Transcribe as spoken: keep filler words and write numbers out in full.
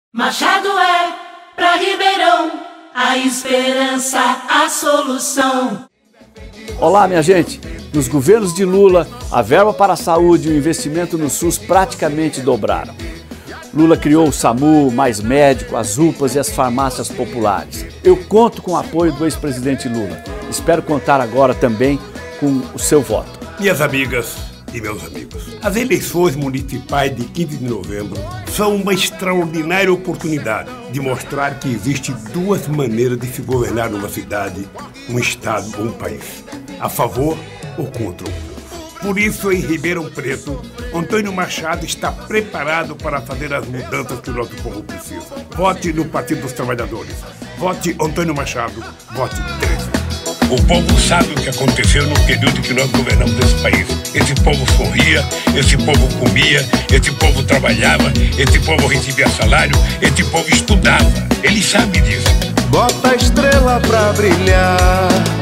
Machado é pra Ribeirão a esperança, a solução. Olá, minha gente. Nos governos de Lula, a verba para a saúde e o investimento no SUS praticamente dobraram. Lula criou o SAMU, Mais Médico, as U P As e as farmácias populares. Eu conto com o apoio do ex-presidente Lula. Espero contar agora também com o seu voto. Minhas amigas e meus amigos, as eleições municipais de quinze de novembro são uma extraordinária oportunidade de mostrar que existem duas maneiras de se governar numa cidade, um estado ou um país, a favor ou contra o povo. Por isso, em Ribeirão Preto, Antônio Machado está preparado para fazer as mudanças que o nosso povo precisa. Vote no Partido dos Trabalhadores. Vote Antônio Machado. Vote treze. O povo sabe o que aconteceu no período que nós governamos esse país. Esse povo sorria, esse povo comia, esse povo trabalhava, esse povo recebia salário, esse povo estudava. Ele sabe disso. Bota a estrela pra brilhar.